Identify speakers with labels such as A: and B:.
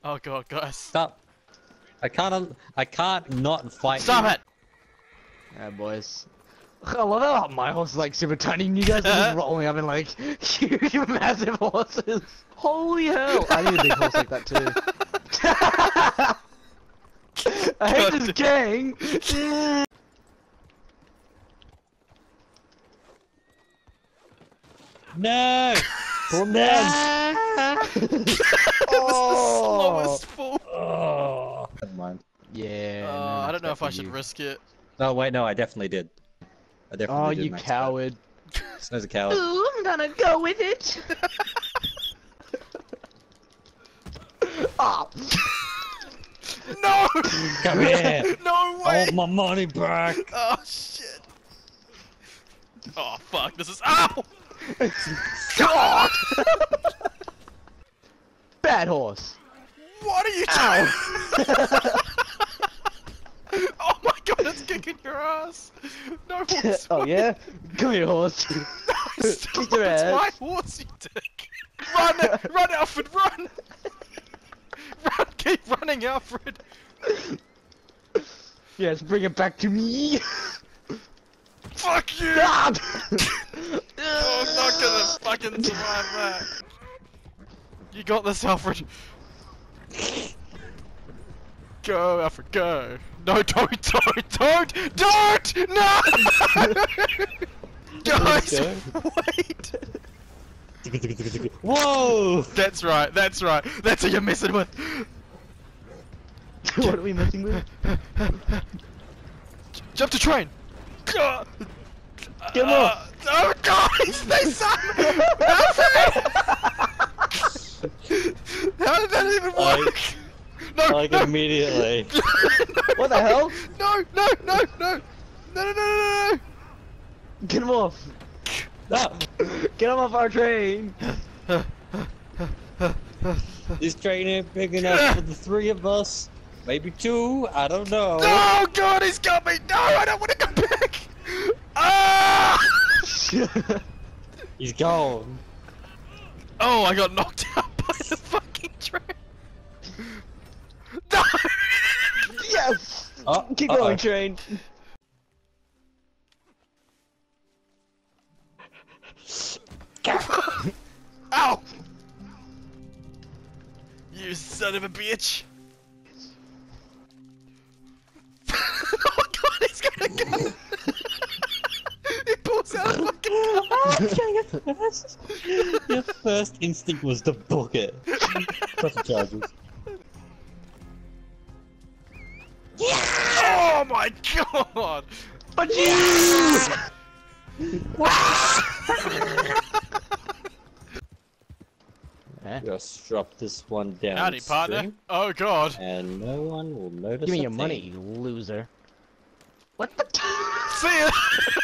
A: Oh god, guys.
B: Stop. I can't not fight
A: Stop
B: you.
A: it!
C: Alright, boys. I love how my horse is like super tiny and you guys are just rolling up in like huge massive horses. Holy hell! I need a big horse like that too. I hate this gang!
B: No! Oh, no!
C: Oh!
A: Slowest fall.
B: Oh. Never mind.
C: Yeah.
A: I don't know if I should risk it.
B: Oh wait, no, I definitely did. I definitely
C: Oh,
B: did.
C: you
B: Max
C: coward.
B: Snow's a coward.
C: Ooh, I'm gonna go with it. Oh.
A: No!
B: Come here!
A: No way!
B: Hold my money back!
A: Oh shit! Oh fuck! This is ow!
C: God! Bad horse.
A: What are you doing? Oh my god! It's kicking your ass! No horse!
C: Oh yeah? Come here, horse.
A: No, stop,
C: Kick your
A: it's
C: ass.
A: my horse, you dick! Run! Run, Alfred! Run! Run! Keep running, Alfred!
C: Yes, bring it back to me.
A: Fuck you!
C: God!
A: Oh, I'm not gonna fucking survive that. You got this, Alfred. Go, Alfred, go. No, don't! No! Guys, wait!
B: Whoa!
A: That's right, that's who you're messing with.
C: What are we messing with?
A: Jump to train!
C: Get him off!
A: Oh, guys, they suck! How did that even work? No,
B: Like
A: no.
B: immediately.
C: What the hell?
A: No!
C: Get him off!
B: No!
C: Get him off our train!
B: This train ain't big enough for the three of us. Maybe two, I don't know.
A: No, God, he's got me! No, I don't want to go back! Ah!
B: He's gone.
A: Oh, I got knocked out by the fucking train! No!
C: Yes!
B: Oh,
C: Keep
B: uh-oh.
C: going, train!
A: Ow! You son of a bitch! Oh god, he's gonna go! He pulls out a fucking gun!
B: Your first instinct was to book it. Press the charges.
A: Oh my god!
C: But you!
B: Just drop this one down.
A: Howdy, partner.
B: stream,
A: Oh god.
B: And no one will notice.
C: Give me
B: a
C: your money,
B: thing.
C: you loser. What the?
A: See ya!